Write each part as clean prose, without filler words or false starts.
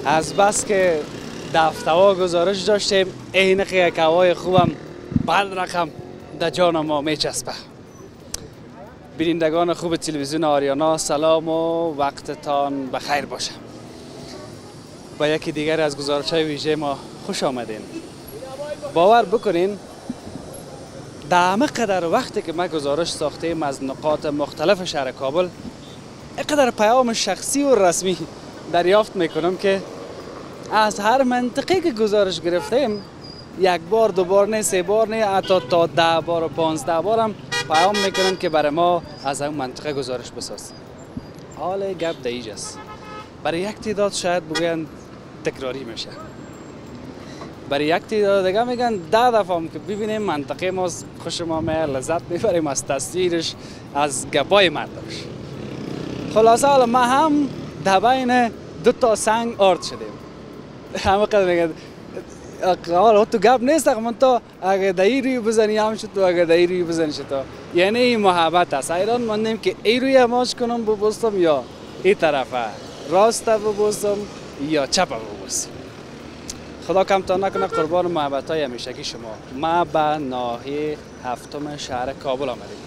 از بس که دفترها گزارش داشتیم اینق یک هوای خوبم بعد رقم در جان ما میچسبه. بینندگان خوب تلویزیون آریانا سلام و وقتتان بخیر باشه. با یکی دیگر از گزارش‌های ویژه ما خوش آمدین. باور بکنین در همه قدر وقتی که ما گزارش ساختیم از نقاط مختلف شهر کابل اینقدر پیام شخصی و رسمی دریافت میکنم که از هر منطقه که گزارش گرفتیم یک بار دو بار نه سه بار نه حتی تا 10 بار و 15 بار هم پیام میکنن که برای ما از اون منطقه گزارش بساز. حال گپ دیج است. برای یک تعداد شاید بگوین تکراری میشه، برای یک تعداد دیگه میگن 10 دفعه هم که ببینیم منطقه ما خوش ما لذت میبریم از تصویرش از گپای مردمش. خلاصه حالا ما هم در بین دو تا سنگ آرد شدیم. همه قدر میگن حالا تو گپ نیست من تو اگه دایی روی بزنی هم شد تو اگه دایی روی بزنی شد تو، یعنی این محبت است. ایران مندیم که ای روی هماش کنم ببوستم یا این طرفه راست ببوستم یا چپ ببوستم. خدا کمتان نکنه قربان محبت های همیشگی شما. ما به ناحیه هفتم شهر کابل آمدیم.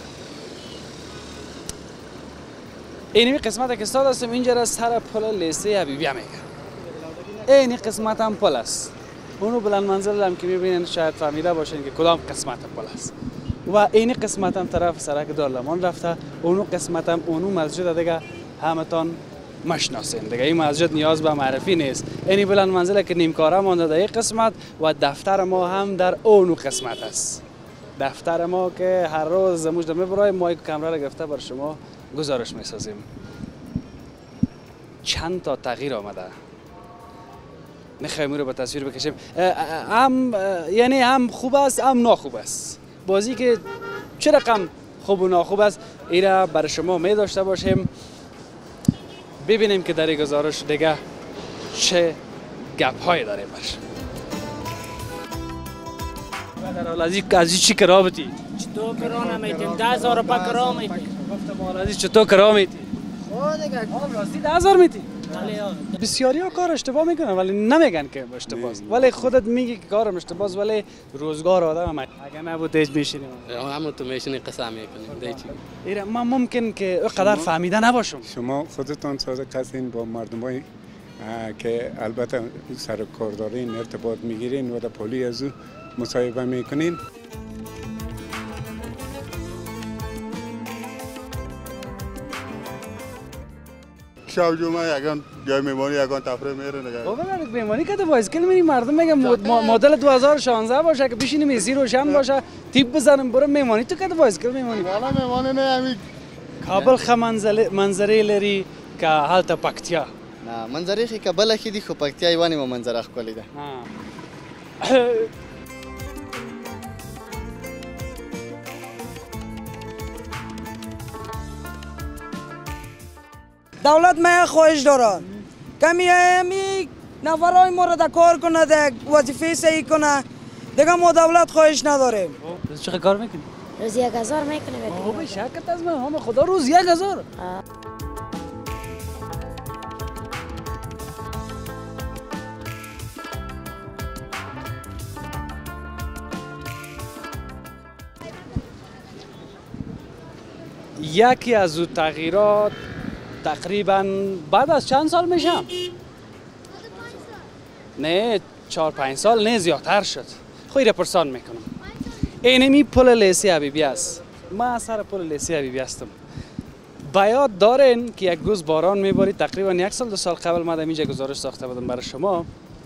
اینمی قسمت که استاد هستم اینجا از سر پل لیسه حبیبیه میگه. اینی قسمت هم پل است. اونو بلند منزل هم که میبینین شاید فهمیده باشین که کدام قسمت پل است. و اینی قسمت هم طرف سرک دارالمان رفته. اونو قسمت هم اونو مسجد دیگه همتان مشناسین دیگه. این مسجد نیاز به معرفی نیست. اینی بلند منزل که نیمکاره مانده در این قسمت و دفتر ما هم در اونو قسمت است. دفتر ما که هر روز زموج میبرایم ما یک کامera را گرفته بر شما گزارش میسازیم. چند تا تغییر آمده. میخوایم رو به تصویر بکشیم. یعنی هم خوب است هم ناخوب است. بازی که چه رقم خوب و ناخوب است اینا برای شما می داشته باشیم. ببینیم که در این گزارش دیگه چه گپ های داریم برش. از چی کرا بتی؟ چطور کرا نمیتیم؟ 10,000 روپا کرا میتیم. گفتم از چطور کرا میتی؟ راستی 10,000 میتی؟ بسیاری ها کار اشتباه میکنن ولی نمیگن که اشتباه است. ولی خودت میگی که کارم اشتباه است ولی روزگار آدم اگه نبود هیچ میشینیم. همون تو میشینی قسم میکنیم. دیگه من ممکن که اقدر فهمیده نباشم. شما خودتان صادق هستین با مردمای که البته سر کار دارین ارتباط میگیرین و در پلی از او مصاحبه میکنین. شب جمعه یکان جای میمانی یکان تفریح میره نگاه. بابا من میمانی که بایسکل میریم مردم میگن مدل 2016 باشه که بشینیم ایسی روشن باشه تیپ بزنیم برو میمانی تو که بایسکل میمانی. والا میمانی نه همین کابل خه منظره لري که حالت پکتیا. نه منظره خی کابل خی دی خو پکتیا ایوانی ما منظره خپل ده. دولت ما خواهش دارد کمی همی نفرای ما را در کار کنه در وظیفه صحیح کنه دیگه ما دولت خواهش نداریم. چقدر کار میکنی؟ روز 1,000 میکنه. بابا شکت از من هم خدا روز 1,000. یکی از او تغییرات تقریبا بعد از چند سال میشه؟ نه 4-5 سال نه زیادتر شد. خیلی پرسان میکنم. اینمی پل لیسه حبیبی است. ما سر پل لیسه حبیبی هستم. بیاد دارین که یک روز باران میبارید تقریبا 1 سال 2 سال قبل ما اینجا گزارش ساخته بودم برای شما.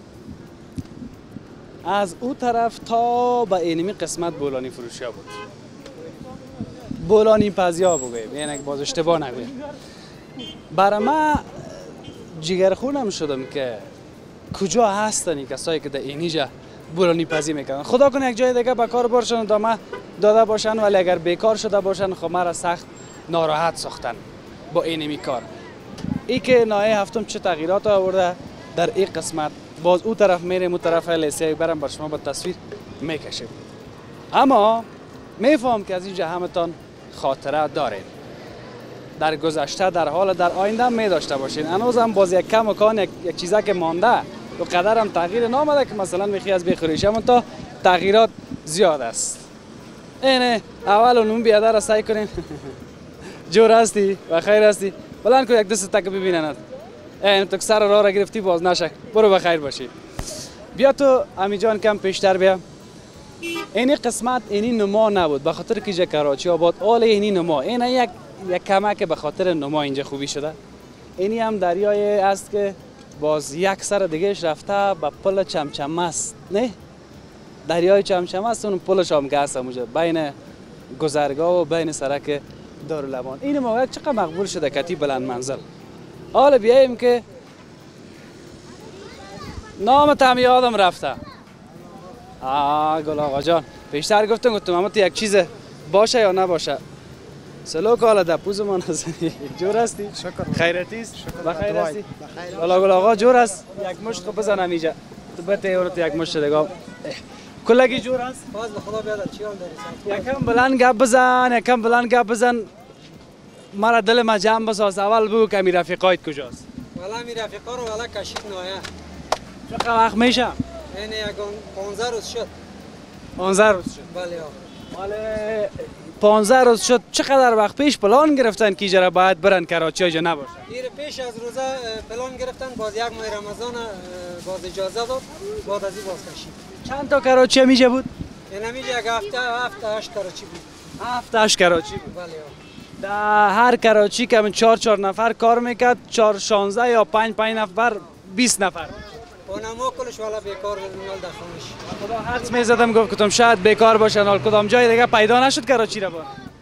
از او طرف تا به اینمی قسمت بولانی فروشی بود. بولانی پزیا بگویم یعنی باز اشتباه نگویم. برای ما جگر خونم شدم که کجا هستن کسایی که در اینجا بولانی پزی میکنن. خدا کنه یک جای دیگه به کار باشن داده باشن ولی اگر بیکار شده باشن خب مرا سخت ناراحت ساختن با اینمی کار. ای که ناحیه هفتم چه تغییرات آورده در این قسمت باز او طرف میریم او طرف لیسه برم بر شما با تصویر میکشیم. اما میفهم که از اینجا همتان خاطره دارین. در گذشته در حال در آینده می داشته باشین. هنوز هم باز یک کم و کان یک چیزا که مانده و قدر هم تغییر نامده که مثلا میخوای از بخوریش، اما تا تغییرات زیاد است. اینه اول اون بیادر را سعی کنین. جور هستی و خیر هستی؟ بلند کو یک دست تک ببینند. این تو سر راه را گرفتی باز نشه. برو بخیر باشی. بیا تو امی جان کم پیشتر بیا. اینی قسمت اینی نما نبود به خاطر که کراچی آباد آل اینی نما. این یک کمک به خاطر نما اینجا خوبی شده. اینی هم دریای است که باز یک سر دیگهش رفته به پل چمچمه است. نه؟ دریای چمچمه است، اون پلش هم که هست اونجا بین گذرگاه و بین سرک داراللبان. این موقع چقدر مقبول شده کتی بلند منزل. حالا بیاییم که نام تام یادم رفته. گل آقا جان پیشتر گفتم اما تو یک چیز باشه یا نباشه. سلام حالا در پوز ما نزنی. جور هستی؟ شکر. خیرتیست؟ بخیر هستی؟ گل آقا جور است؟ یک مشت خب بزنم اینجا. تو بته اورت یک مشت دیگه. کلگی جور است؟ باز به خدا بیادر چی هم داری؟ یکم بلند گپ بزن، یکم بلند گپ بزن. مرا دل ما جمع بساز. اول بگو که می رفیقایت کجاست؟ والا می رفیقا رو والا کشید نایه. چقدر وقت میشه؟ این یکان 15 روز شد. 15 روز شد. بله حالا 15 روز شد. چقدر وقت پیش پلان گرفتن که جرا باید برن کراچی یا نباشه؟ دیر پیش از روزه پلان گرفتن باز یک ماه رمضان باز اجازه داد بعد از این باز کشید. چند تا کراچی میشه بود؟ این همیشه یک هفته 8 کراچی بود. 7-8 کراچی بود. بله در هر کراچی که من 4 نفر کار میکرد 4-16 یا 5 نفر 20 نفر. اونما کلش والا بیکار نال در خونش. خدا حدس میزدم گفتم شاید بیکار باشن. حال کدام جای دیگه پیدا نشد کراچی را با.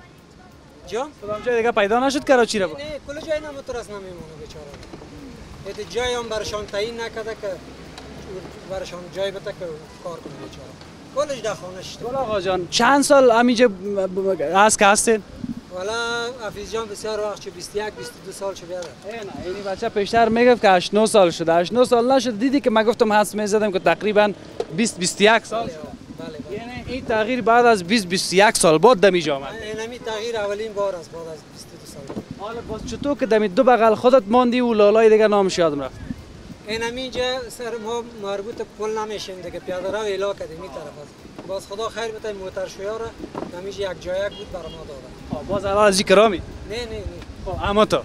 جان؟ کدام جای دیگه پیدا نشد کراچی را با. نه کل جای نمترس نمیمونه بیچاره. ایت جای هم برشان تعیین نکرده که برشان جای بده که کار کنه بیچاره. کلش در خونش. گل آقا جان چند سال همینجا هست که هستین؟ والا حفیظ جان بسیار وقت 21 22 سال شده بیاره. اینی بچه پیشتر میگفت که 8-9 سال شده. 8-9 سال نشد. دیدی که من گفتم حدس میزدم که تقریبا 20-21 سال شده. بله. یعنی این تغییر بعد از 20-21 سال بعد دمی آمد. اینمی تغییر اولین بار است بعد از 22 سال. حالا باز چطور که دمی دو بغل خودت ماندی و لالای دیگه نامش یادم رفت. اینمی اینجا سر ما مربوط پل نمیشیم دیگه پیاده رو اعلام کردیم این طرف است. باز خدا خیر بده موتر شویار همیشه یک جایک بود برای ما دادن. باز الان از کرامی؟ نه. خب اما تو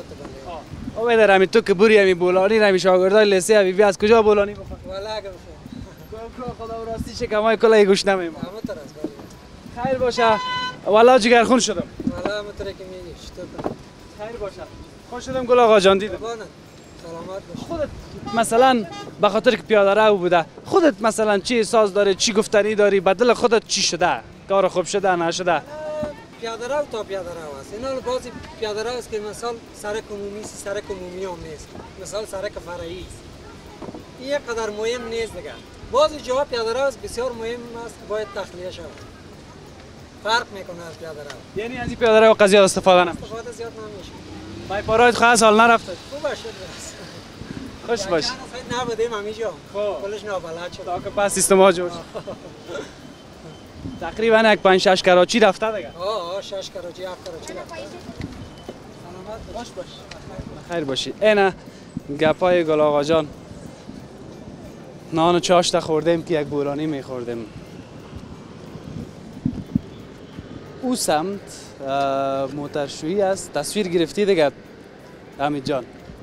بله. او بدر همی تو که بوری همی بولانی همی شاگردای لیسه همی از کجا بولانی بخواد؟ والا اگه خدا و راستی شکمای کلای گوش نمیم. اما طرف بله. خیر باشه. والا جگرخون شدم. والا اما طرف که میگی چطور؟ خیر باشه. خوش شدم گل آقا جان دیدم. سلامت باش. خودت مثلا به خاطر که پیاده رو بوده خودت مثلا چی احساس داری چی گفتنی داری بدل خودت چی شده کار خوب شده نشده؟ پیاده رو تا پیاده رو است. اینا بعضی پیاده رو است که مثلا سرک عمومی سرک عمومی هم نیست. مثلا سرک فرعی است. این یک قدر مهم نیست دیگه. بعضی جاها پیاده رو است بسیار مهم است باید تخلیه شود. فرق میکنه از پیاده رو. یعنی از این پیاده رو قضیه استفاده نمیشه. استفاده زیاد نمیشه. پای پارایت خاص حال نرفته. خوب باشه. خوش باش. نبودیم همیجا. کلش نابلد شد. تا که پس سیستم جور تقریبا یک 5-6 کراچی رفته دیگه. 6 کراچی 7 کراچی رفته. سلامت خوش باش. خیر باشی. اینا گپای گل آقا جان. نان و چاشت خوردیم که یک بولانی میخوردیم. او سمت موترشویی است. تصویر گرفتی دیگه حمید جان.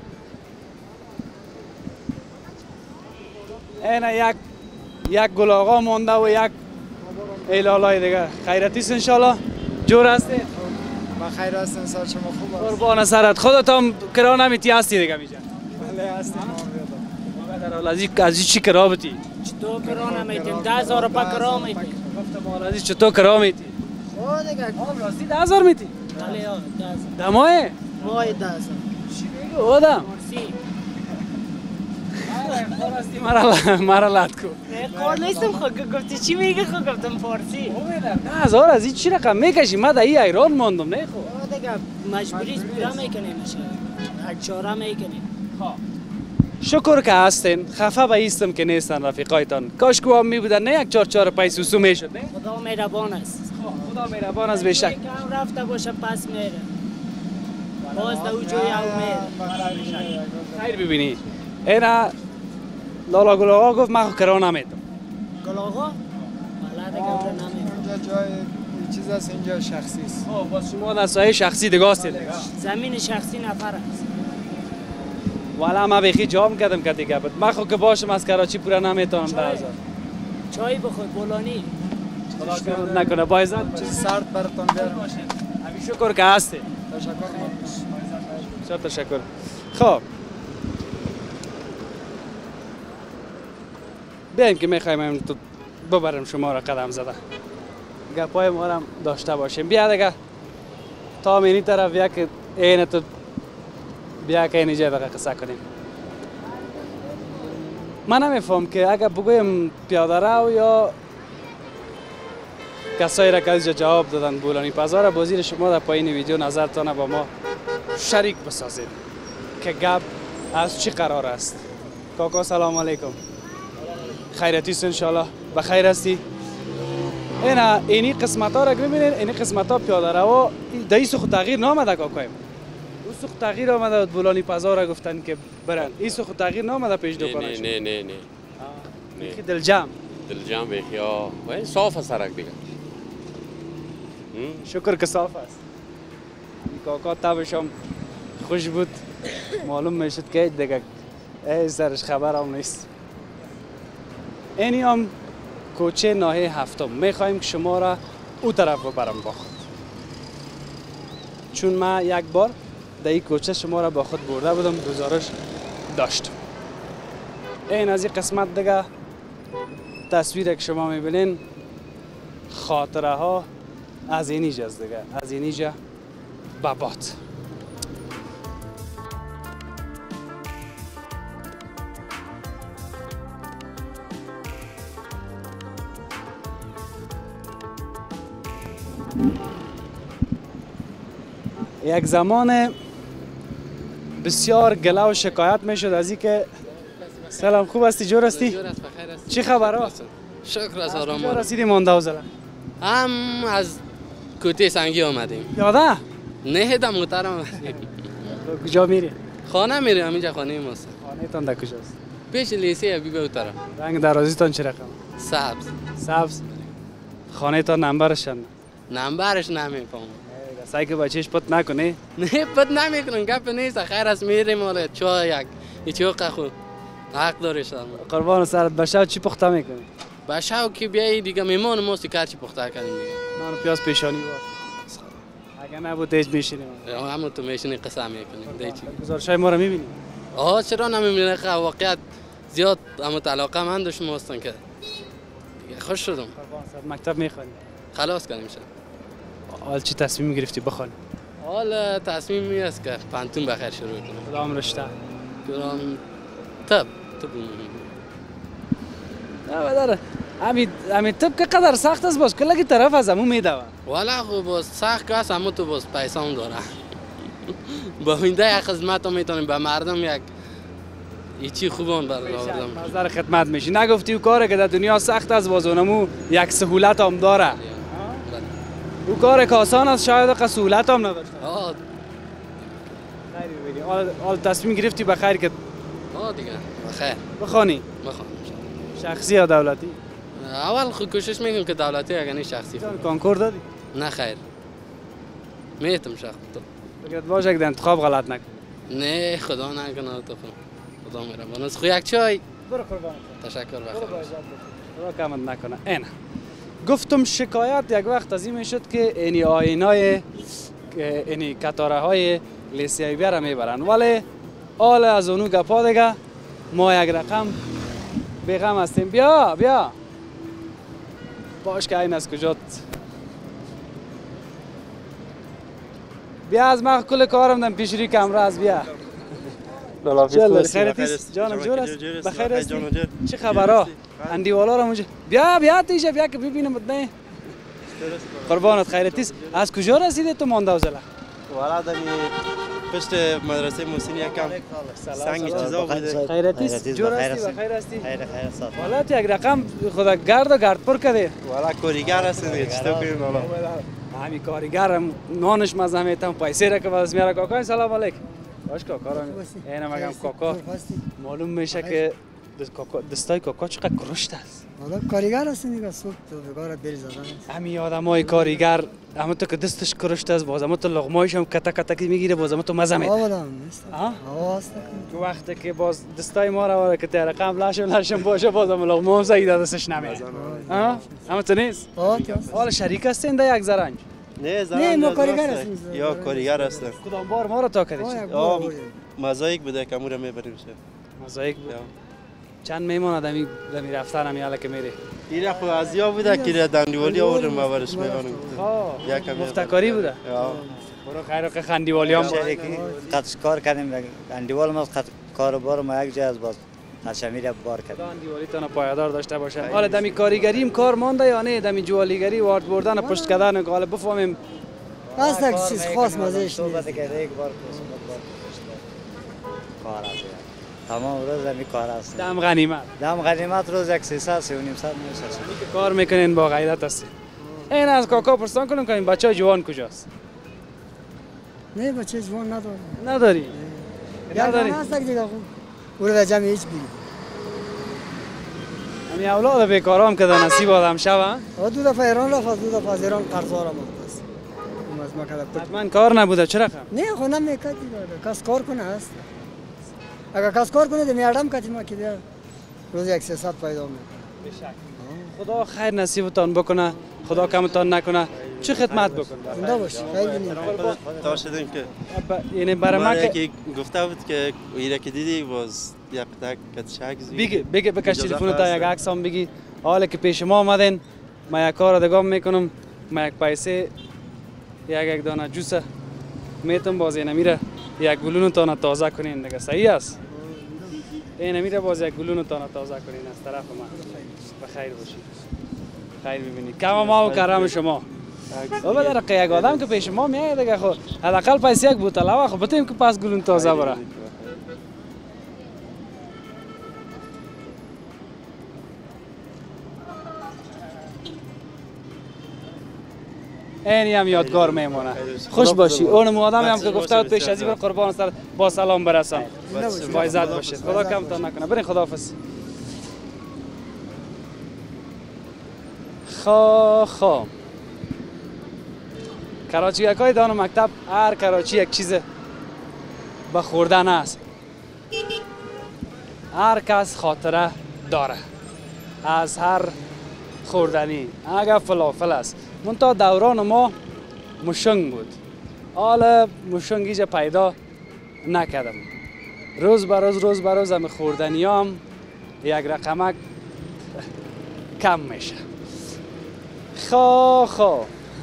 اینا یک گل آقا مونده و یک ایلالای دیگه. خیرتیست انشالله؟ جور هستی؟ با خیر هستم سال شما خوب است. قربان سرت. خودت هم کرا نمیتی هستی دیگه میجا؟ بله هستم. از چی کرا بتی؟ چطور کرا نمیتیم 10,000 روپا کرا میتیم. گفتم آلازی چطور کرا میتی؟ دیگه راستی 10,000 میتی؟ بله 10,000 دمایه؟ ماه 10,000 چی میگو آدم؟ فارسی مرا لد کن. کار نیستم خود گفتی چی میگه خود گفتم فارسی. 10,000 از این چی رقم میکشی؟ من در این ایران ماندم نه خب. دیگه مجبوری پورا میکنیم یک چاره میکنیم. شکر که هستین. خفه به ایستم که نیستن رفیقایتان. کاش که هم میبودن نه یک 4 پیسوسو میشد نه. خدا مهربان است. خدا مهربان است بیشک. کم رفته باشه پس میره. باز دو جوی امید خیر ببینی اینا لالا گل آقا گفت من کرا نمیدم. گل آقا؟ بله دیگه اون نمیدم. اینجا جای چیز است، اینجا شخصی است. باز شما در سایه شخصی دیگه هستید. زمین شخصی نفر است. والا من بخی جام کردم که دیگه بود. من خود که باشم از کراچی پورا نمیتونم برازم. چای بخور بولانی. خدا نکنه بایزد چیز سرد براتون بیارم. همین شکر که هستی. تشکر. تشکر. خب بیایم که میخوایم تو ببرم شما را قدم زده. گپای ما را داشته باشیم. بیا دیگه تا اینی طرف بیا که این تو بیا که اینجا دیگه قصه کنیم. من نمیفهم که اگر بگویم پیاده رو یا کسایی را که از جواب دادن بولانی پزار بازی شما در پایین ویدیو نظرتان با ما شریک بسازید که گپ از چی قرار است. کاکا سلام علیکم. خیرتی است انشالله بخیر هستی. اینی قسمت ها را ببینید. اینی قسمت ها پیاده رو در این سخت تغییر نامده کاکایم. اون سخت تغییر آمده بولانی پزار را گفتن که برن. این سخت تغییر نامده پیش دکانش. نه بیخی دلجم بیخی ها صاف است سرک دیگه. شکر که صاف است. کاکا تابشم خوش بود. معلوم میشد که دیگه ای سرش خبر هم نیست. اینی هم کوچه ناحیه هفتم. میخوایم که شما را او طرف ببرم با خود. چون من یک بار در این کوچه شما را با خود برده بودم گزارش داشتم. این از این قسمت دیگه تصویر که شما میبینین خاطره ها از اینجا است دیگه. از اینجا بابات. یک زمان بسیار گله و شکایت میشد از این که سلام خوب هستی جور هستی؟ چی خبر ها؟ شکر از آرام جور رسیدی ماندوزله؟ هم از کوته سنگی آمدیم. یاده؟ نه دم محترم آمدیم. کجا میری؟ خانه میریم همینجا خانه ماست. خانه تان در کجاست؟ پیش لیسه ابی به طرف. رنگ درازی تان چه رقم؟ سبز. سبز. خانه تان نمبرش چند؟ نمبرش نمیفهمم. سعی که بچهش پت نکنه؟ نه پت نمیکنم گپ نیست. خیر است میریم ولی چای یک چوق خو حق داره شما. قربان سرت بشه چی پخته میکنی؟ بشه که بیای دیگه میمون ماست کار چی پخته کنیم دیگه. نان پیاز پیشانی بود. اگه نبود هیچ میشینیم. همون تو میشینی قسم میکنیم. دیگه گزارشای ما رو میبینی؟ چرا نمیبینی؟ واقعیت زیاد اما علاقه من داشت ماستن که دیگه خوش شدم. مکتب میخوانی؟ خلاص کردیم شد. حال چی تصمیم گرفتی بخوانی؟ حال تصمیمی است که پانتون بخیر شروع کنم. کدام رشته؟ کدام طب نه بداره. همین طب که قدر سخت است باز کلگی طرف از همون میدوه. والا خب باز سخت است اما تو باز پیسه هم داره. با اینده یک خدمت هم میتونیم به مردم یک ایچی خوبان برآوردم. نظر خدمت میشی. نگفتی او کاره که در دنیا سخت است باز اونمو یک سهولت هم داره. او کار که آسان است شاید که سهولت هم نداشته. خیلی بگی. حال تصمیم گرفتی بخیر که دیگه بخیر بخوانی؟ بخوانم. شخصی یا دولتی؟ اول خود کوشش میکنم که دولتی اگر نه شخصی. کنکور دادی؟ نه خیر. میتونم شخص تو. فکرت باشه که انتخاب غلط نکنی. نه خدا نکنه تو خدا مهربان است. خو یک چای. برو قربان. تشکر بخیر. خدا کمت نکنه. اینا. گفتم شکایت یک وقت از این میشد که اینی آینای اینی کتاره های لیسیایی را میبرن ولی حال از اونو گپا دیگه ما یک رقم بیغم هستیم. بیا باش که این از کجات بیا از من کل کارم دم پیش روی کمره از بیا خیرت است جانم جور است بخیر است چه خبرها اندیوالا را اونجا بیا تیجا بیا که ببینم نه قربانت خیرت است از کجا رسیده تو ماندوزله والا دمی پشت مدرسه محسن یکم سنگ چیزا بوده خیرت است جور هستی بخیر هستی خیر صاحب والا تو یک رقم خدا گرد پر کرده والا کوریگر هستین چطور کنیم والا همین کارگرم نانش مزه میتم پیسه را که باز میاره. کاکا سلام علیکم. باش کاکا را اینم میگم کاکا معلوم میشه که دستای کاکا چقدر کرشت است. حالا کارگر هست دیگه صبح تو بگار دل زدن. همین آدمای کارگر همون تو که دستش کرشت است باز همون تو لقمایش هم کتا کتا که میگیره باز همون تو مزه میده. آوادم نیست. تو وقتی که باز دستای ما را واره که تیر رقم لاشم باشه باز هم لقمه هم سعید دستش نمیده. همون تو نیست؟ حالا شریک هستین در یک زرنج؟ نه ما کارگر هستیم. یا کارگر هستم. کدام بار ما را تا کردی؟ مزایک بوده که امور میبریم شه. مزایک بود. چند میمونه دمی رفتن همی حالا که میری؟ ایره خو از یا بوده که دندیوالی آوردم مبرش میبرم. مفتکاری بوده؟ برو خیر که خندیوالی هم قدش کار کردیم دندیوال ما کاروبار ما یک جای از باز هشمی را بار کردیم. دندیوالی تان پایدار داشته باشه. حالا دمی کاریگری هم کار مانده یا نه دمی جوالیگری وارد بردن پشت کردن غالب بفهمیم. از یک چیز خاص مزهش نیست. یک بار کار است. تمام روز همی کار است. دم غنیمت روز یک 300 300 میشه. کار میکنین با غیرت هستین. این از کاکا پرسان کنیم که این بچه جوان کجاست؟ نه بچه جوان ندارم. نداری؟ نداری؟ هست دیگه خوب. برو جمع هیچ بگیر. همین اولاد بیکارام که در نصیب آدم شوه؟ دو دفعه ایران رفت دو دفعه از ایران قرض آمد. حتما کار نبوده چرا خب؟ نه خو نمیکردی کس کار کنه هست. اگر کس کار کنه میادم کتی ما که روز 100 پیدا میکنه. خدا خیر نصیبتان بکنه، خدا کمتان نکنه. چه خدمت بکن؟ زنده باش. خیلی تا شدیم که یعنی برای ما که گفته بود که ایره که دیدی باز یک تک کتشک زی بگی بکش تلفن تا یک عکس هم بگی حالا که پیش ما آمدین ما یک کار دیگه میکنم ما یک پیسه یک دانه جوس میتونم باز این میره یک گلون تان تازه کنین دیگه صحیح است این میره باز یک گلون تان تازه کنین از طرف ما بخیر باشید خیر ببینید کم ما و کرم شما بابا در یک آدم که پیش ما میاد دیگه خب حداقل پیسه یک بوتل هوا خب بتیم که پس گلون تازه بره اینی هم یادگار میمونه خوش باشی اون آدمی هم که گفته بود پیش از این قربان سر با سلام برسم با عزت باشید خدا کمتون نکنه برین خداحافظ خو کراچی های دان و مکتب هر کراچی یک چیز به خوردن است هر کس خاطره داره از هر خوردنی اگر فلافل است منتها دوران ما مشنگ بود حالا مشنگ ایجا پیدا نکردم روز به روز هم خوردنی هم یک رقمک کم میشه خو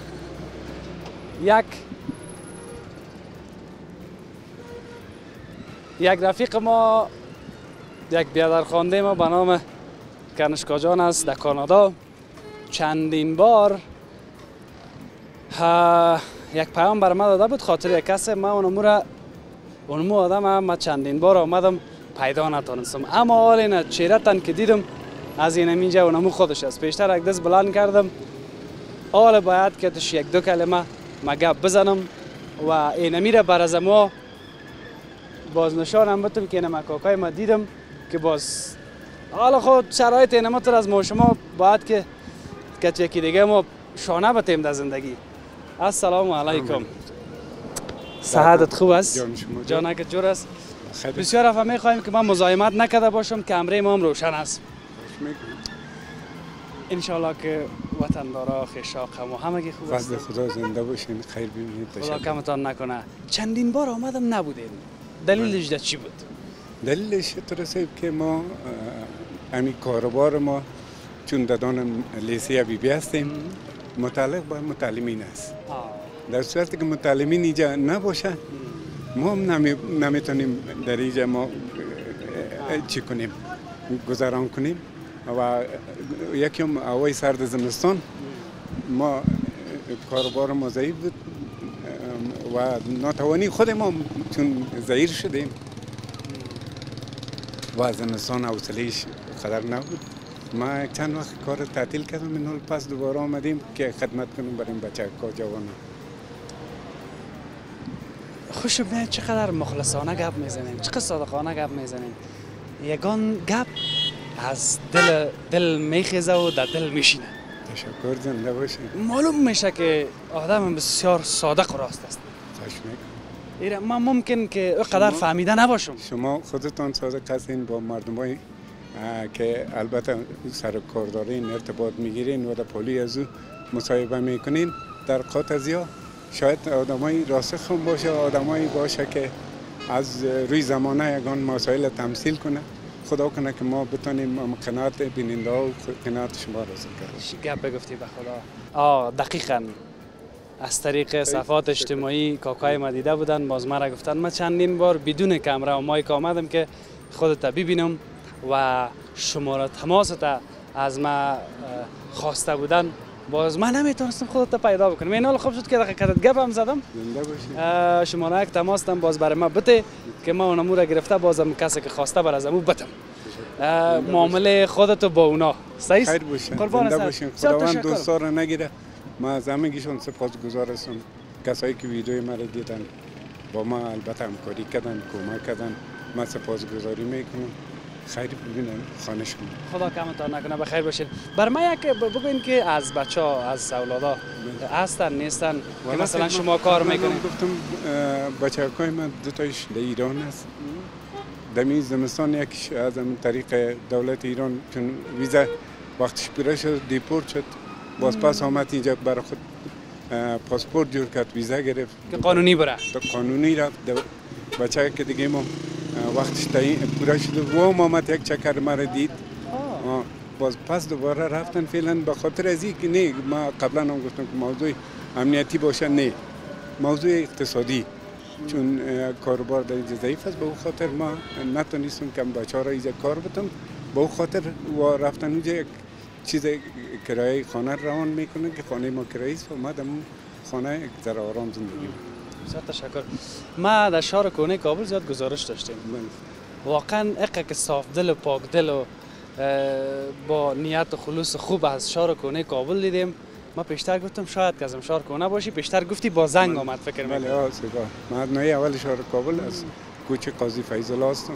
یک رفیق ما یک بیادرخوانده ما به نام کنشکا جان است در کانادا چندین بار یک پیام بر ما داده بود خاطر یک کس ما اونمو آدم هم چندین بار آمدم پیدا نتونستم اما حال این چهرتن که دیدم از این اینجا اونمو خودش است پیشتر یک دست بلند کردم حال باید که توش یک دو کلمه گپ بزنم و این میره بر از ما باز نشانم بتم که این کاکای ما دیدم که باز حالا خود شرایط این مطور از ما شما باید که یکی دیگه ما شانه بتیم در زندگی السلام علیکم صحتت خوب است؟ جانک جور است؟ بسیار افا میخواهیم که من مزاحمت نکرده باشم کمره ما هم روشن است انشالله که وطندارا خیشاق و همگی خوب است خدا زنده باشین خیر ببینید خدا کمتان نکنه چندین بار آمدم نبودین دلیلش در چی بود؟ دلیلش طرسه که ما همین کاروبار ما چون دادان لیسه بی هستیم متعلق به متعلمین است در صورتی که متعلمین اینجا نباشه ما هم نمیتونیم در اینجا ما چی کنیم گذران کنیم و یکم هوای سرد زمستان ما کاروبار ما ضعیف بود و ناتوانی خود ما چون ضعیف شدیم و زمستان حوصله‌اش قدر نبود ما چند وقت کار تعطیل کردم من پس دوباره آمدیم که خدمت کنیم برای بچه ها جوان. خوشم میاد چقدر مخلصانه گپ میزنیم، چقدر صادقانه گپ میزنیم. یگان گپ از دل میخیزه و در دل میشینه. تشکر، زنده باشید. معلوم میشه که آدم بسیار صادق و راست است. خواهش من ممکن که اقدر فهمیده نباشم. شما خودتان صادق هستین با مردمای که البته سر کار دارین، ارتباط میگیرین و در پولی از او مصاحبه میکنین. در قاطزیا شاید آدمای راسخ هم باشه، آدمایی باشه که از روی زمانه یگان مسائل تمثیل کنه. خدا کنه که ما بتونیم قناعت بیننده و قناعت شما را کنیم. گپ بگفتی به خدا. دقیقاً از طریق صفحات اجتماعی کاکای ما دیده بودن، باز ما را گفتن. من چندین بار بدون کامرا و مایک آمدم که خودت ببینم و شماره تماست از ما خواسته بودن، باز من نمیتونستم خودت پیدا بکنم. این حال خوب شد که دقیقاً گپ هم زدم. شماره یک تماستم باز برای ما بده که ما اونمو را گرفته، بازم کسی که خواسته بر از امو بتم. معامله خودتو با اونا صحیح. خیر باشین، زنده باشین. خداوند دوستا را نگیره. ما از همگیشون سپاسگزار هستم. کسایی که ویدیوی ما را دیدن، با ما البته همکاری کردن، کمک کردن، من سپاسگزاری میکنم. خیر ببینن خانش کنم. خدا کمتان نکنه، بخیر باشین. بر ما یک بگوین که از بچه‌ها، از اولادا هستن نیستن که مثلا شما کار میکنین؟ گفتم بچه‌های من دو تایش در ایران است. دمی زمستان یکیش از طریق دولت ایران چون ویزا وقتش پیره شد دیپورت شد، باز پس آمد اینجا برای خود پاسپورت جور کرد، ویزا گرفت که قانونی بره. قانونی رفت. بچه که دیگه ما وقتش پوره شد و آمد یک چکر مرا دید. باز پس دوباره رفتن فعلا به خاطر از اینکه نه، ما قبلا هم گفتم که موضوع امنیتی باشه، نه موضوع اقتصادی، چون کاروبار در اینجا ضعیف است. به اون خاطر ما نتونستیم که بچه‌ها را اینجا کار بدم. به اون خاطر و رفتن اونجا یک چیز کرایه خانه روان میکنن که خانه ما کرایه است و ما در خانه یک ذره آرام زندگی میکنیم. بسیار تشکر. ما در شهر کهنه کابل زیاد گزارش داشتیم. واقعا اقا که صاف دل و پاک دل و با نیت و خلوص خوب از شهر کهنه کابل دیدیم. ما پیشتر گفتم شاید که از شهر کهنه باشی، پیشتر گفتی با زنگ آمد فکر میکنم. بله سپاه. من نوعی اول شهر کابل از کوچه قاضی فیض الله هستم.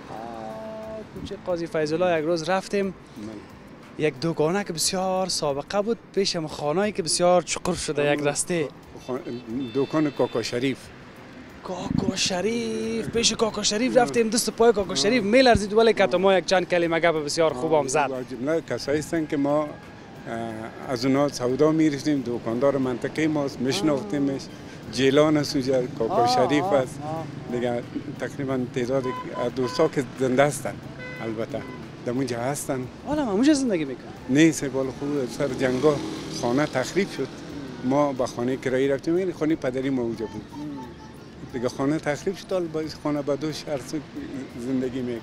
کوچه قاضی فیض الله یک روز رفتیم. یک دوکانه که بسیار سابقه بود، پیشم خانه‌ای که بسیار چقر شده، یک رسته. دوکان کاکا شریف. کاکا شریف، پیش کاکا شریف رفتیم، دست پای کاکا شریف میلرزید، ولی که ما یک چند کلمه گپ بسیار خوبم زد. جمله کسایی هستند که ما از اونا سودا می‌رفتیم، دکاندار منطقه ماست، میشناختیمش. جیلان است اونجا، کاکا شریف است. دیگه تقریبا تعداد دوستا که زنده هستن البته در اونجا هستن. حالا ما اونجا زندگی میکنم. نه سبال خوب سر جنگا خانه تخریب شد. ما با خانه کرایی رفتیم، یعنی خانه پدری ما اونجا بود. دیگه خانه تخریب شد، حالا با خانه با دو شهر زندگی میکنیم.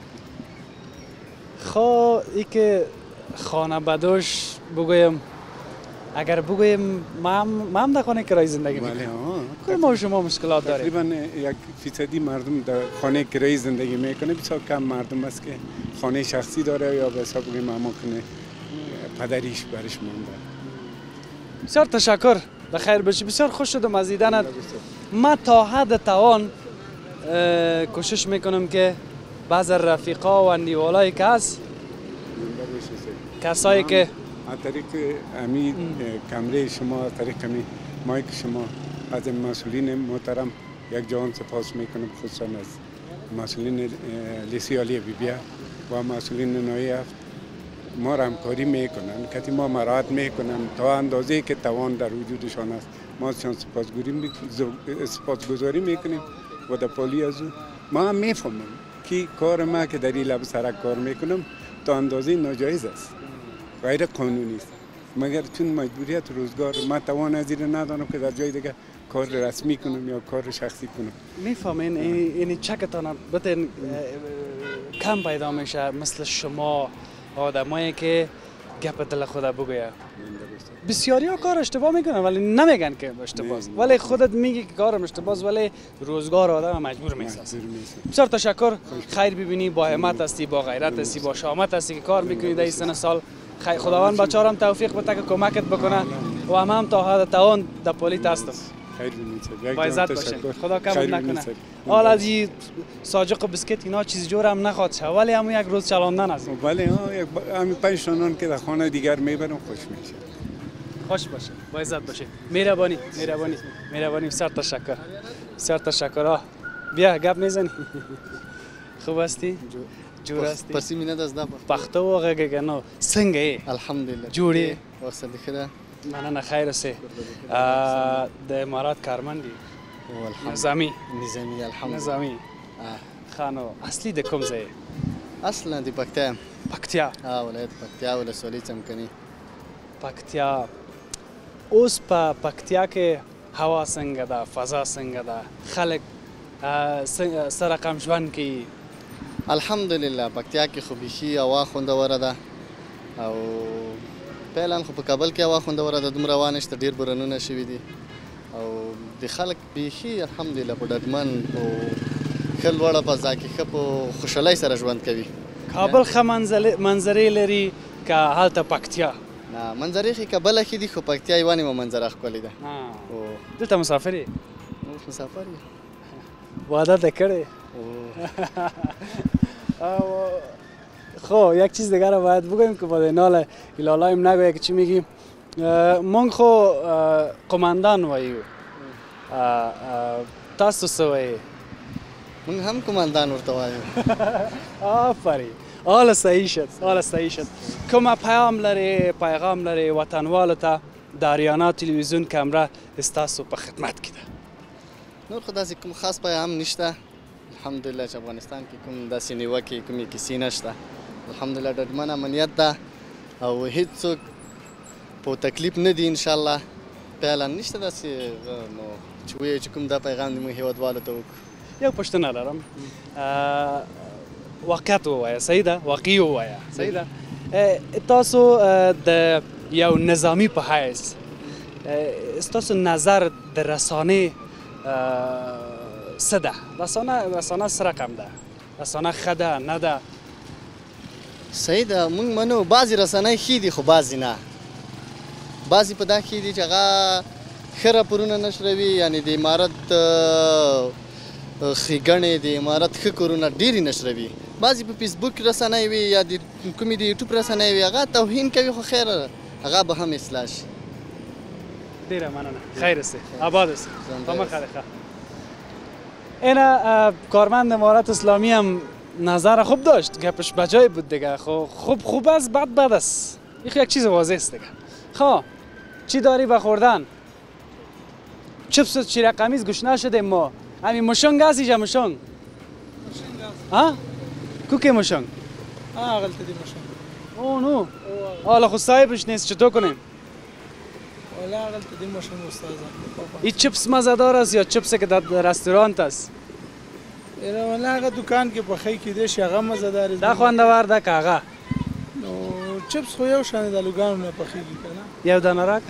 خب ای که خانه بدوش بگویم، اگر بگویم ما هم در خانه کرایی زندگی میکنیم. بله ما شما مشکلات داریم. تقریبا 1% مردم در خانه کرایی زندگی میکنه، بسیار کم مردم است که خانه شخصی داره یا به حساب بگیم اماکن پدریش برش مونده. بسیار تشکر، بخیر باشی. بسیار خوش شدم از دیدنت. ما تا حد توان کوشش میکنم که بعض رفیقا و اندیوالایی که هست، کسایی که از طریق امی کمره شما، از طریق امی مایک شما، از مسئولین محترم یک جهان سپاس میکنم، خصوصا از مسئولین لیسی عالی بیبیا و مسئولین نوعی هفت ما را همکاری میکنن، که ما مراعات میکنن تا اندازه که توان در وجودشان است. ما ازشان سپاسگزاری میکنیم و در پالی از او ما هم میفهمم که کار ما که در این لب سرک کار میکنم تا اندازه ناجایز است، غیر قانونی است، مگر چون مجبوریت روزگار ما توان از این ندارم که در جای دیگه کار رسمی کنم یا کار شخصی کنم. میفهمین این چکتان بتین کم پیدا میشه مثل شما آدمایی که گپ دل خدا بگویا. بسیاری ها کار اشتباه میکنن ولی نمیگن که اشتباه است، ولی خودت میگی که کارم اشتباه است ولی روزگار آدم مجبور میسازه. بسیار تشکر، خیر ببینی، با همت هستی، با غیرت هستی، با شامت هستی که کار میکنی در این سن سال. خداوند بچه‌هام توفیق بده که کمکت بکنه و هم تا حد توان در پلیس هستم. با عزت باشین، خدا کمت نکنه. حالا از این ساجق و بسکت اینا چیز جور هم نخواد شه ولی هم یک روز چلاندن است. ولی همین 5 تنان که در خانه دیگر میبرم خوش میشه. خوش باشه، با عزت باشه. مهربانی مهربانی مهربانی. بسیار تشکر، بسیار تشکر. بیا گپ میزنی. خوب هستی؟ جور هستی؟ پرسی مینه دست دم. پخته و غږ نو څنګه یې؟ الحمدلله. جوړې؟ وسه دې خدا. مننه خیر اوسې. د امارات کارمند دي؟ نظامی. نظامی الحمدلله. نظامی. خانو اصلي د کوم ځای؟ اصلا د پکتیا. پکتیا. ولایت پکتیا ولسوالۍ څمکني. پکتیا. اوس په پکتیا کې هوا څنګه ده؟ فضا څنګه ده؟ خلک څه رقم ژوند کوي؟ الحمدلله پکتیا کې خو بیخي هوا خوندوره ده او فعلا خو په کابل کې هوا خوندوره ده، دومره هوا نشته، ډېر بارانونه شوي دي او د خلک بیخي الحمدلله په ډاډمن په ښه لوړه فضا کې ښه په خوشحالۍ سره ژوند کوي. کابل ښه منظرې لري که هلته پکتیا؟ نه منظرې ښې کابل ښې دي خو پکتیا یوه نیمه منظره ښکلې ده. دلته مسافر یې؟ مسافر یې. واده ده کړی؟ خب یک چیز دیگر رو باید بگویم که با دینال ایلالایم نگویه که چی میگیم. من خو قماندان وایو تاسو څه وایي؟ من هم قماندان ورته وایو. آفرین، حالا صحیح شد، حالا صحیح شد. کومه پیغام لري وطنوالو ته د اریانا تلویزیون کمره ستاسو په خدمت کې ده؟ نور خو داسې کوم خاص پیغام نشته. الحمدلله چې افغانستان کې کوم داسې نیوکې کومې کیسې نشته. الحمدلله ډاډمن امنیت ده او هیڅوک په تکلیف نه دي انشاءالله. فعلا نشته داسې نو چې وایو چې کوم دا پیغام دی موږ هیوادوالو ته وکړو. یو پوښتنه لرم، واقعیت ووایه، صحیح ده؟ واقعي ووایه، صحیح ده؟ تاسو د یو نظامي په حیث ستاسو نظر د رسانې څه ده؟ رسانه څه رقم ده؟ رسانه ښه ده نه ده؟ صحیح ده، موږ منو بعضې رسنۍ ښې دي خو بعضې نه. بعضې په دا ښې دي چې هغه ښه راپورونه نشروي، یعنې د امارت ښېګڼې د امارت ښه کارونه ډېرې نشروي. بعضې په فیسبوک رسنۍ وي یا د کومې د یوټیوب رسنۍ وي هغه توهین کوي خو خیر هغه به هم اصلاح شي. ډېره مننه، خیر اوسې، آباد اوسې، په مخه دې ښه. اینا کارمند امارت اسلامی هم نظر خوب داشت، گپش بجای بود دیگه. خوب است بد است، این یک چیز واضح است دیگه. خب چی داری بخوردن؟ چپس چی رقمیز گوش نشدیم ما. همین مشنگ هست اینجا مشنگ؟ ها؟ کوکی مشنگ؟ غلطه دی مشنگ. نو حالا خود صاحبش نیست، چطور کنیم؟ والا غلطه دی مشنگ استاذم. این چپس مزه‌دار است یا چپسی که در رستوران است؟ والا هغه دکان کې پخې کېدی شي هغه مزه‌دار دی. دا خوندور ده که هغه؟ نو چپس خو یو شان د لوګانو نه پخېږي که نه؟ یو دانه راک.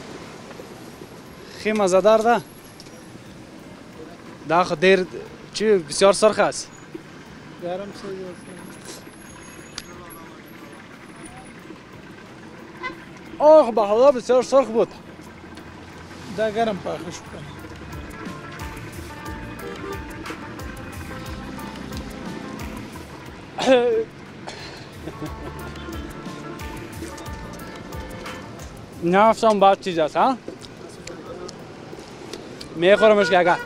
خیلی مزه‌دار ده. دا خو ډېر چی بسیار سرخ است. گرم سوی آخ به خدا بسیار سرخ بود. دا گرم پاخه شو کنه. نفسم بعد چیز است ها؟ میخورمش که اگر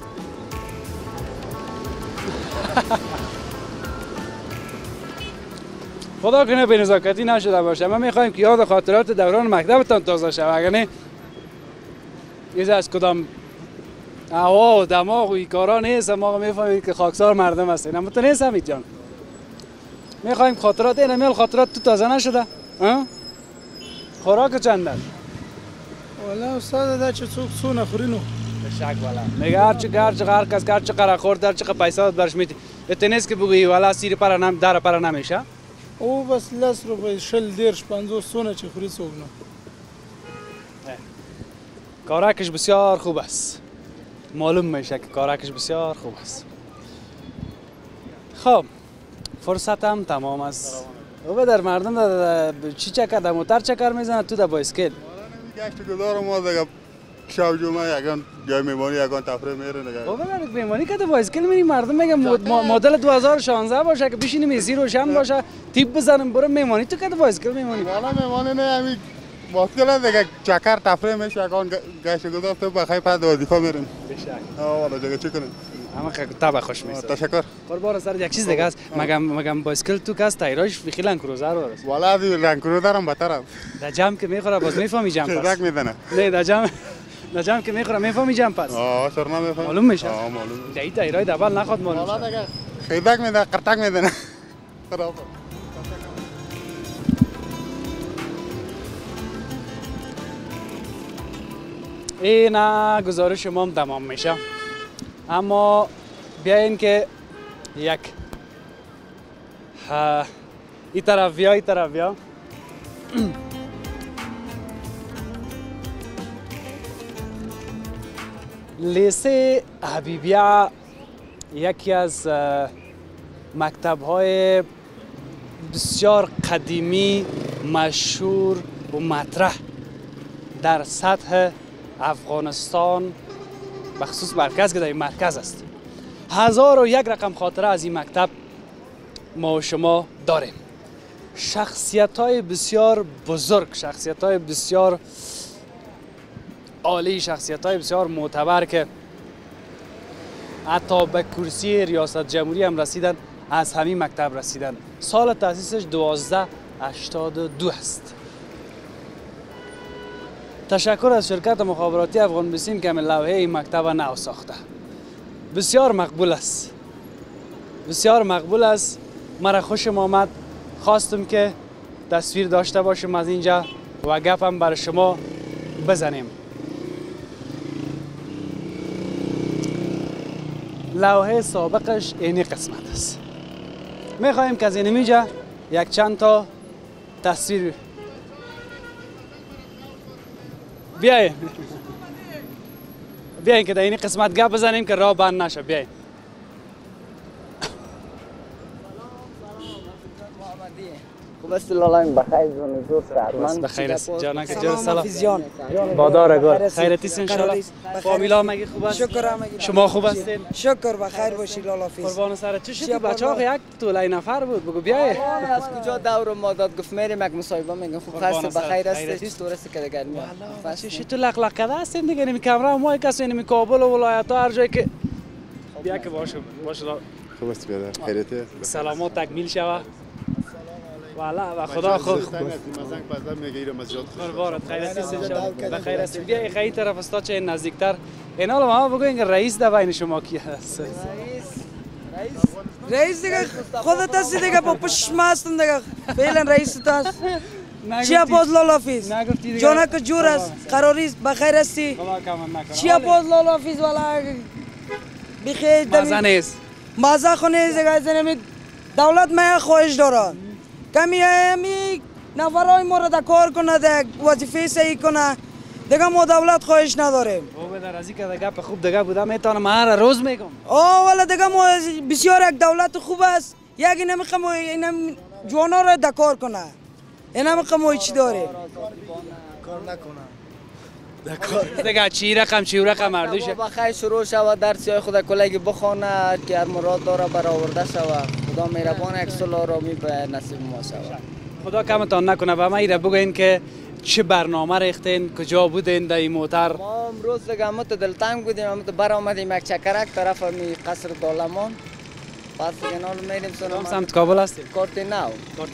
خدا کنه به نزاکتی نشده باشه. ما میخوایم که یاد خاطرات دوران مکتبتان تازه شود، اگر نه یه از کدام هوا و دماغ و این کارا نیست. ما میفهمید که خاکسار مردم هستین، اما تو نیست حمید جان. میخوایم خاطرات این امیال خاطرات تو تازه نشده. خوراک چند است؟ والا استاد دا چه څو نخوري نو شک والا میگه هر کس هر چقدر خورد هر چقدر پیسه برش میدی. ات نیست که بگویی والا سیر پر نم دار پر نمیشه. او بس 10 روپیه 40 دیرش 50 سونه چه خوری صبح نه. کارکش بسیار خوب است. معلوم میشه که کارکش بسیار خوب است. خب فرصتم تمام است. او در مردم چی چکر در موتر چکر میزنه تو در بایسکل. گشت گذار ما دیگه شب جمعه یکان جای میمانی یکان تفریح میره دیگه. بابا برات میمانی که تو بایسکل میری مردم میگن مدل 2016 باشه که بشینیم ایسی روشن باشه تیپ بزنیم برو میمانی تو که تو بایسکل میمانی. والا میمانی نه همین بایسکل دیگه چکر تفریح میشه یکان گشت گذار تو بخیر پس وظیفه میرن. بشک. والا دیگه چی کنیم؟ اما که تابع خوش میشه. تشکر. قربان سر یک چیز دیگه است. مگم بایسکل تو کاست تایراش خیلی لنکروزر است. والا از لنکروزر هم بهتر است. در جمع که میخوره باز میفهمی جمع پس. رک میزنه. نه در جمع که میخوره میفهمی جمع پس. شرنا میفهمی. معلوم میشه. معلوم. دایی تایرای دبل نخواد معلوم. والا دیگه خیدک میزنه قرتک میزنه. خراب. این گزارش ما هم تمام میشه. اما بیاین که یک این طرف بیا لیسه حبیبیه یکی از مکتب‌های بسیار قدیمی مشهور و مطرح در سطح افغانستان بخصوص مرکز که در این مرکز است. 1001 رقم خاطره از این مکتب ما و شما داریم. شخصیت‌های بسیار بزرگ، شخصیت‌های بسیار عالی، شخصیت‌های بسیار معتبر که حتی به کرسی ریاست جمهوری هم رسیدن، از همین مکتب رسیدن. سال تأسیسش 1282 است. تشکر از شرکت مخابراتی افغان بیسیم که همین لوحه این مکتب نو ساخته. بسیار مقبول است. بسیار مقبول است. مرا خوشم آمد. خواستم که تصویر داشته باشیم از اینجا و گپم برای شما بزنیم. لوحه سابقش اینی قسمت است. میخواهیم که از این اینجا یک چند تا تصویر بیاین که در این قسمت گپ بزنیم که راه بند نشه. بیاین. خوب است لالایم بخیر جون زور سعادت بخیر است جانم که جان سلام بادار گل خیرتیست ان شاء الله. فامیلا مگه خوب است؟ شکر مگه شما خوب هستین؟ شکر بخیر باشی لالا فیز. قربان سرت. چه شد بچه‌ها یک طولای نفر بود بگو بیای. از کجا دور ما داد گفت میریم یک مصاحبه میگم خوب هست بخیر است چطور است که دیگر میاد. چه تو لق لق کرده هستین دیگه نمی کامرا ما کسی نمی کابل و ولایت ها هر جایی که بیا که باشه خوب است بیادر خیرته سلامات تکمیل شوه. والا و خدا خوب مزنگ پزدم میگیرم از جات قربانت خیرت است ان شاء الله. بخیر است. بیا خیلی طرف استا چه نزدیکتر. اینا رو ما بگوین که رئیس در بین شما کی هست؟ رئیس دیگه خودت هستی دیگه با پشم هستم دیگه فعلا رئیس تو هست. چیا باز لالا فیز؟ جانک جور است قراریست بخیر هستی؟ چیا باز لالا فیز والا بخیر مزه نیست. مزه خونه دیگه دولت ما خواهش دارن کمی نفرای ما را در کار کنه در وظیفه صحیح کنه دیگه ما دولت خواهش نداریم. او در ازی که گپ خوب دیگه بوده میتونم هر روز میگم. والا دیگه ما بسیار یک دولت خوب است. یکی نمیخوام این جوانا را در کار کنه. این نمیخوام چی داره. کار نکنه. دیگه چی رقم مردوشه. بخیر شروع شود درسیای خود کلگی بخونه که هر مراد داره برآورده شود. خدا مهربان یک سال آرامی به نصیب ما شود. خدا کمتان نکنه و ما ایره بگوین که چه برنامه ریختین کجا بودین در این موتر؟ ما امروز دیگه همت دلتنگ بودیم همت برآمدیم یک چکرک طرف می قصر دولمان پس دیگه نال میریم سنم سمت کابل هستیم؟ کارتی نو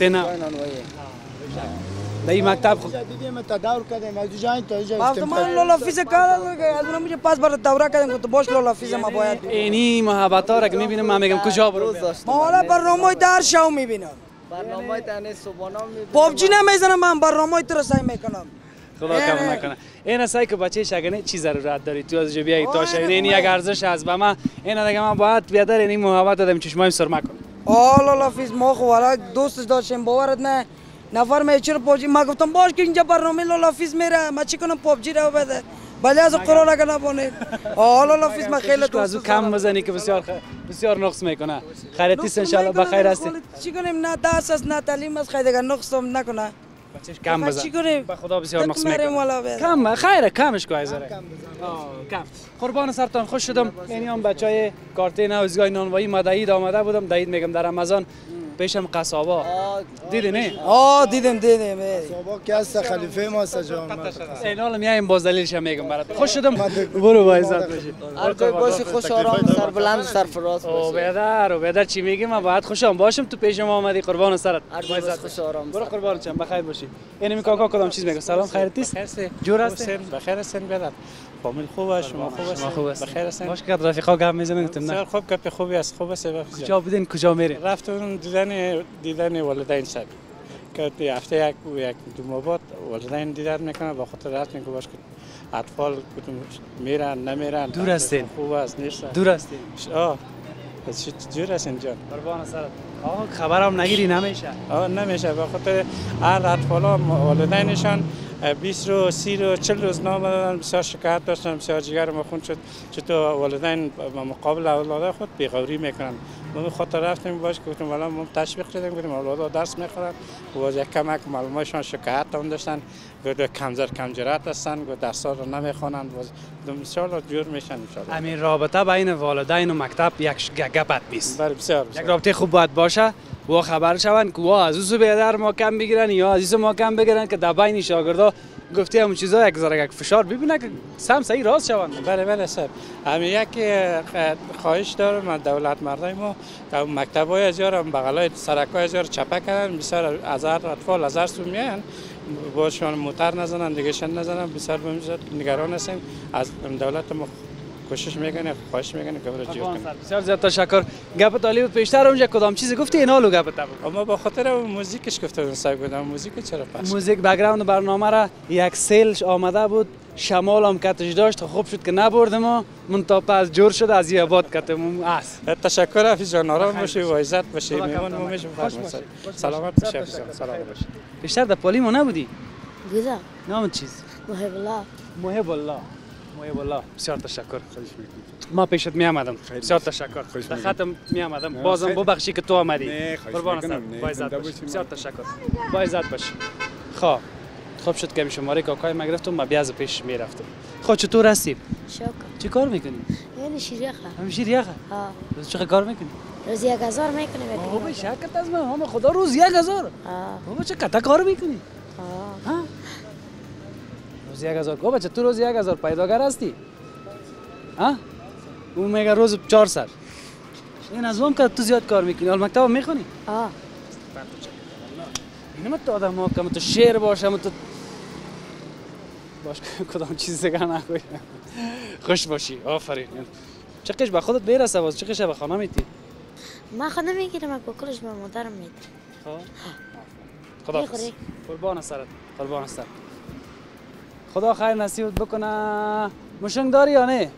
در این مکتب خود دیدیم تداور کردیم از جای تا جای من لالا فیز کردم از اونم میگه پس برات دوره کردیم تو باش لالا فیز ما باید اینی محبت ها را که میبینم من میگم کجا برو ما حالا برنامه در شو میبینم برنامه تنه صبحانه میبینم پابجی نمیزنم من برنامه تو رو سعی میکنم خدا کم نکنه. این سعی که بچه شگنه چی ضرورت داری تو از بیای تا شاین این یک ارزش از به من این دیگه من باید بیادر این محبت دادم چشمایم سرما کنم. الله فیز ما خو والا دوستش داشتیم باورت نه نفر می چرا پابجی ما گفتم باش که اینجا برنامه لالا فیز میره ما چی کنم پابجی رو بده ولی از قرار اگه نبونه لالا فیز ما خیلی دوست از کم بزنی که بسیار نقص میکنه خیرتیست ان شاء الله بخیر هستی چی کنیم نه دست است نه تعلیم است خیلی دیگه نقص نکنه بچهش کم بزن چی کنیم به خدا بسیار نقص میکنه کم خیره کمش کو ایزاره کم قربان سرتان خوش شدم یعنی هم بچهای کارته نوزگاه نانوایی مدعید آمده بودم دعید میگم در رمضان پیشم قصابا دیدی نه دیدم قصابا که هست خلیفه ما سجام این حالا میایم باز دلیلش میگم برات خوش شدم برو با عزت باشی هر جای باشی خوش آرام سربلند سرفراز باشی بیادر چی میگی من باید خوشم باشم تو پیش ما آمدی قربان سرت خوش آرام برو قربان چم بخیر باشی یعنی کاکا کدام چیز میگه سلام خیرتیست جور هستی بخیر هستین بیادر فامیل خوبه شما خوب هستین بخیر هستین باش که رفیقا گپ میزنن گفتم نه خوب گپ خوبی است خوب است کجا بودین کجا میرین رفتم دیدن والدین شب که هفته یک دو ماه بعد والدین دیدار میکنن با خاطر رفتن که باش که اطفال میرن نمیرن دور هستین خوب است نیست دور هستین جور هستین جان قربان سرت خبرم نگیری نمیشه نمیشه به خاطر هر اطفالا والدینشان 20 روز 30 روز 40 روز نام دادن بسیار شکایت داشتن بسیار جگر ما خون شد چطور والدین مقابل اولاد خود بیغوری میکنن ما خاطر رفتیم باش که گفتیم والا ما تشویق شدیم گفتیم اولادها درس میخورن و یک کمک معلوماتشان شکایت هم داشتن گفت کم جرأت هستن گفت درس‌ها رو نمیخوانن ان شاء الله جور میشن ان شاء الله همین رابطه بین والدین و مکتب یک گپت نیست بسیار یک رابطه خوب باید باشه و خبر شوند که وا از او بیادر ما کم بگیرن یا از ما کم بگیرن که در بین شاگردا گفته همون چیزا یک ذره یک فشار ببینه که سم صحیح راست شوند بله صاحب همین یک خواهش دارم من دولت مردای ما که مکتبای ازیار بغلای سرکای ازیار چپه کردن بسیار هزار اطفال هزار سو میان باشون موتر نزنن دیگه شن نزنن بسیار بمیزد نگران هستیم از دولت ما کوشش میکنه خواهش میکنه که برای جور کنه بسیار زیاد تشکر گپ طالب پیشتر اونجا کدام چیزی گفتی اینا لو گپ اما به خاطر موزیکش گفتم صاحب گفتم موزیک چرا پخش موزیک بک‌گراند برنامه را یک سیلش آمده بود شمال هم کتش داشت خوب شد که نبردم و من تا پس جور شد از این آباد کتم است تشکر حافظ جان آرام باشی و عزت باشی میمون ما میشم سلامت باشی سلام باشی بیشتر در پالی ما نبودی بودم نام چیز محب الله بسیار تشکر ما پیشت می آمدم بسیار تشکر در خطم می آمدم بازم ببخشی که تو آمدی قربان سر با عزت باش بسیار تشکر با عزت باش خوب شد که شماره کاکای ما گرفتم ما بیا از پیش می رفتم خب چطور هستی شکر چی کار میکنی یعنی شیریخه شیریخه روز چه کار میکنی روز 1000 میکنه بابا شکر از من خدا روز 1000 بابا چه کتا کار میکنی روز 1000 کو بچه تو روز 1000 پیداگر هستی ها اون میگه روز 400 این از اون که تو زیاد کار میکنی حال مکتب میخونی اینم تو آدم ها که تو شعر باشه تو باش کدام چیز دیگه نخوی خوش باشی آفرین چه قش به خودت برسه باز چه قش به خانه میتی ما خانه میگیرم با کلش به مادرم میدم خدا قربان سرت خدا خیر نصیبت بکنه مشنگ داری یا نه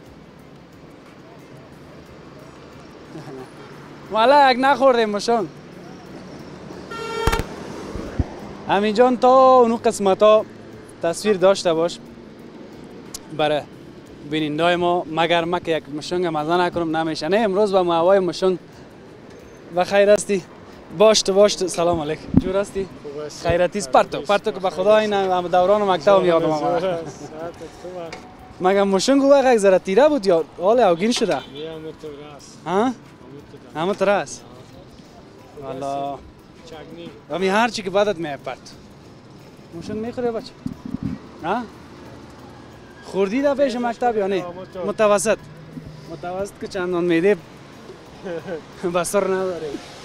والا یک نخوردیم مشنگ همینجان تا اونو قسمت ها تصویر داشته باش برای بیننده ما مگر ما که یک مشنگ مزه نکنم نمیشه نه امروز با معوای مشنگ و خیر هستی باش سلام علیکم جور هستی خیرتیست پرتو که به خدا این دوران مکتب یادم آمد مگه مشنگ وقت یک ذره تیره بود یا حال اوگین شده همه تو راست والا امی هر چی که بعدت میه پرت مشنگ میخوری بچه خوردی در پیش مکتب یا نه متوسط که چندان میده بسر نداره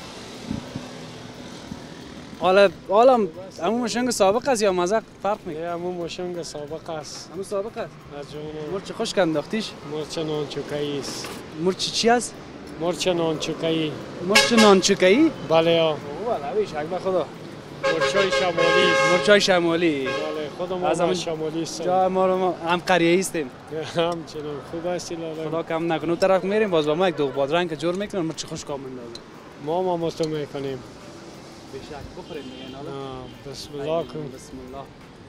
حالا همون مشنگ سابق است یا مزق فرق میکنه؟ همون مشنگ سابق است. همون سابق است؟ از جون مرچ خوش انداختیش؟ مرچ نانچوکایی است. مرچ چی است؟ مرچ نانچوکایی. مرچ نانچوکایی؟ بله ها. والا بیش حق به خدا. مرچای شمالی است. مرچای شمالی. بله خود ما شمالی است. جا ما هم قریه هستیم. همچنان خوب است لاله. خدا کم نکنه. اون طرف میریم باز با ما یک دو بادرنگ که جور میکنن مرچ خوش کام اندازه. ما متو میکنیم. بشک بخوریم دیگه حالا. بسم الله کن. بسم الله.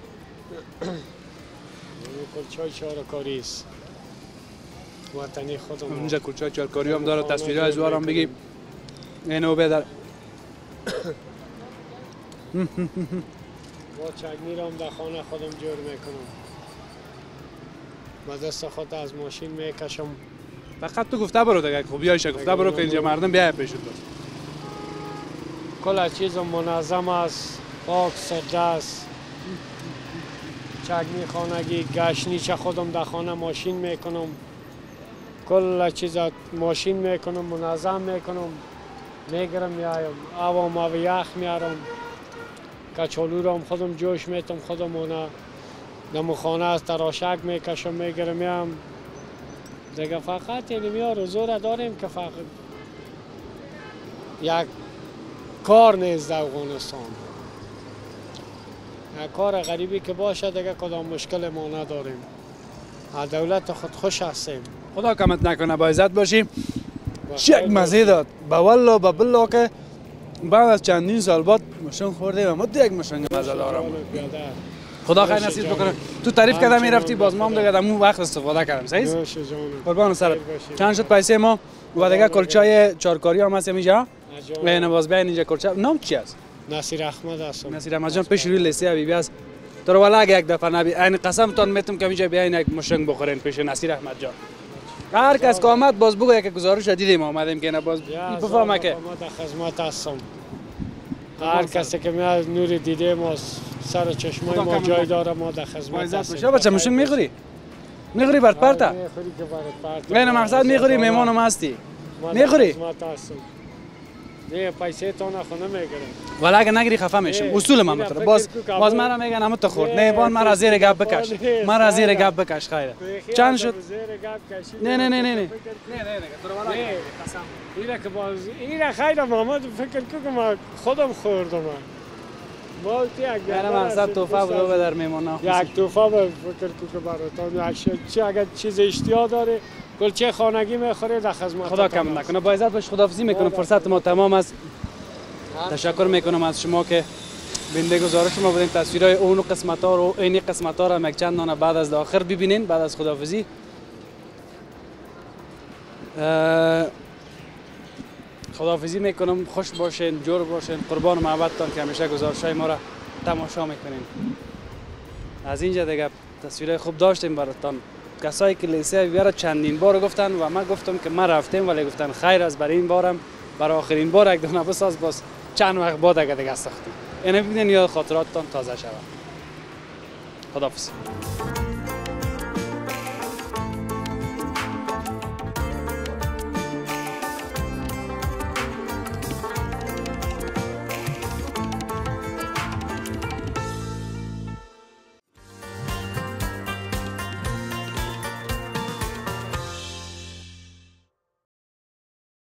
کلچای چارکاری است. وطنی خودمون. اونجا کلچای چارکاری هم داره، تصویرهای زوار هم بگیم. اینو بدر. با چگنی را هم در خانه خودم جور میکنم. با دست خود از ماشین میکشم. فقط تو گفته برو دیگه، خب بیایش گفته برو که اینجا مردم بیای پیشت باش. کل چیز منظم است، پاک سرده است. چگنی خانگی گشنی چه خودم در خانه ماشین میکنم. کل چیز ماشین میکنم، منظم میکنم. میگرم میایم، آوام آب یخ میارم. کچالو را هم خودم جوش میتم، خودم اونه دم خانه از تراشک میکشم میگرم میام. دیگه فقط یعنی میا روزو داریم که فقط یک کار نیست در افغانستان. یک کار غریبی که باشه دیگه کدام مشکل ما نداریم. از دولت خود خوش هستیم. خدا کمت نکنه، با عزت باشیم. چک مزه داد با والله با بالله که بعد از چندین سال بعد مشنگ خوردیم و مد یک مشنگ مزه دارم. خدا خیر نصیب بکنه. تو تعریف کردم میرفتی باز ما هم دیگه دمون وقت استفاده کردم. صحیح است؟ قربان سرت. چند شد پیسه ما و دیگه کلچای چارکاری هم هست اینجا. نه باز بیاین اینجا کلچا. نام چی است؟ نصیر احمد هستم. نصیر احمد جان پیش روی لیسه حبیبی است. تو رو والا یک دفعه نبی این قسمتون میتونم که اینجا بیاین یک مشنگ بخورین پیش نصیر احمد جان. هر کس که آمد باز بگو یک گزارش دیدیم آمدیم که نه باز بفهمه که ما در خدمت هستم. هر کسی که میاد نور دیده ما سر چشمای ما جای داره، ما در خدمت هستیم. بچه مشنگ میخوری؟ میخوری بر پرتا؟ نه مقصد میخوری میمان هم هستی. میخوری؟ نه پیسه تو نخونه میگیرم. ولی اگه نگیری خفه میشم. اصول من مطلب باز مرا میگن همه تو خورد. نه بان مرا زیر گپ بکش. مرا زیر گپ بکش خیره. چند شد؟ نه نه نه نه نه. اینا که باز اینا خیلی محمد فکر که ما خودم خوردم. ما یک مقصد توفه بود در میمونه. یک توفه فکر که براتون چی اگر چیز اشتیا داره کلچه خانگی میخوره در خدمت. خدا کم نکنه. با عزت باش، خداحافظی میکنم. فرصت ما تمام است. تشکر میکنم از شما که بنده گزارش ما بودین. تصویرهای اون قسمت ها رو این قسمت ها رو یک چند دانه بعد از آخر ببینین بعد از خداحافظی. خداحافظی میکنم. خوش باشین، جور باشین، قربان محبتتان که همیشه گزارش های ما را تماشا میکنین. از اینجا دیگه تصویرهای خوب داشتیم براتون. کسایی که لیسه بیاره چندین بار گفتن و من گفتم که من رفتم ولی گفتن خیر از برای این بارم برای آخرین بار یک دونه بساز باز چند وقت بعد دیگه ساختیم. اینو ببینین یا خاطراتتان تازه شود. خداحافظ.